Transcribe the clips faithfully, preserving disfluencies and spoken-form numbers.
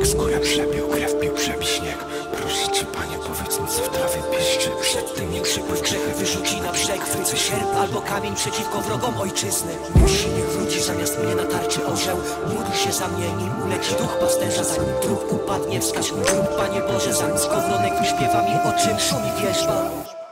skórę przebił, krew pił, przebi śnieg. Proszę cię, panie, powiedz mi, co w trawie piszczy. Przed tym nie przypływ grzechy wyrzuci na brzeg. Chwycę sierp albo kamień przeciwko wrogom ojczyzny. Musi niech wróci zamiast mnie na tarczy orzeł. Módl się za mnie, nim uleci duch pasterza. Zanim trup upadnie, wskaź mój grób, Panie Boże. Zanim skowronek wyśpiewa mi, o czym szumi wierzba.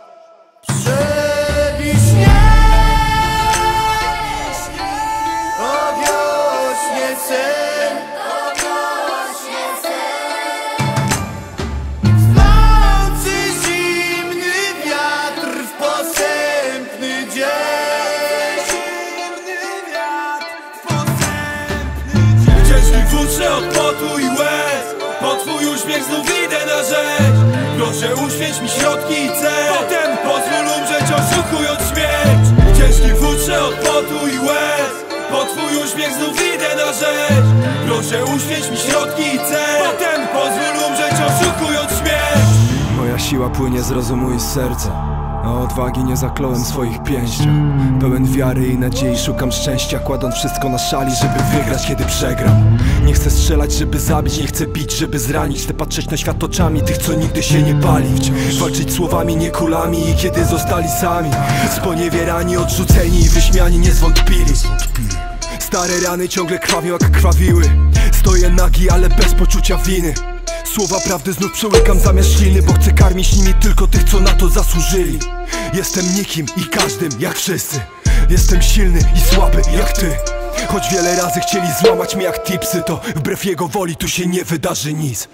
Futrze od potu i łez, po twój uśmiech znów idę na rzeź. Proszę uświęć mi środki i cel, potem pozwól umrzeć oszukując śmierć. Ciężki futrze od potu i łez, po twój uśmiech znów idę na rzeź. Proszę uświęć mi środki i cel, potem pozwól umrzeć oszukując śmierć. Moja siła płynie z rozumu i z serca, a odwagi nie zakląłem swoich pięściach. Pełen wiary i nadziei szukam szczęścia, kładąc wszystko na szali, żeby wygrać, kiedy przegram. Nie chcę strzelać, żeby zabić, nie chcę bić, żeby zranić. Chcę patrzeć na świat oczami tych, co nigdy się nie pali. Walczyć słowami, nie kulami, i kiedy zostali sami, sponiewierani, odrzuceni i wyśmiani, nie zwątpili. Stare rany ciągle krwawią jak krwawiły. Stoję nagi, ale bez poczucia winy. Słowa prawdy znów przełykam zamiast śliny, bo chcę karmić nimi tylko tych, co na to zasłużyli. Jestem nikim i każdym jak wszyscy. Jestem silny i słaby jak ty. Choć wiele razy chcieli złamać mnie jak tipsy, to wbrew jego woli tu się nie wydarzy nic.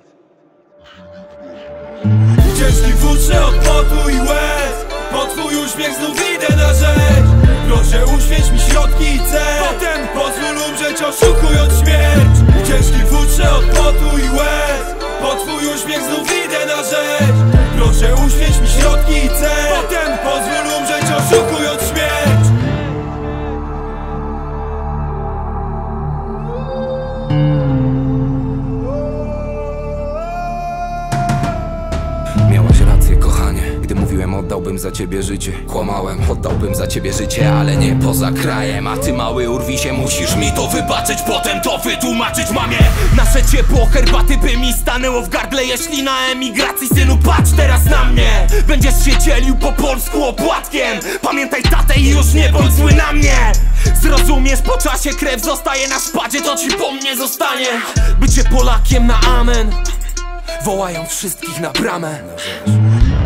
Ciężki futrze od potu i łez, po twój uśmiech znów idę na rzeź. Proszę uświęć mi środki i cel, potem pozwól umrzeć oszukując śmierć. Ciężki futrze od potu i łez, po twój uśmiech znów idę na rzeź. Proszę uświęć mi środki i cel, potem pozwól umrzeć oszukując śmierć. Miałaś rację, kochanie, gdy mówiłem, oddałbym za ciebie życie. Kłamałem, oddałbym za ciebie życie, ale nie poza krajem. A ty, mały urwisie, musisz mi to wybaczyć, potem to wytłumaczyć mamie. Nasze ciepło herbaty by mi stanęło w gardle, jeśli na emigracji, synu, patrz teraz na mnie. Będziesz się dzielił po polsku opłatkiem. Pamiętaj tatę i już nie bądź zły na mnie. Zrozumiesz, po czasie krew zostaje na szpadzie, to ci po mnie zostanie. Bycie Polakiem na amen, wołają wszystkich na bramę.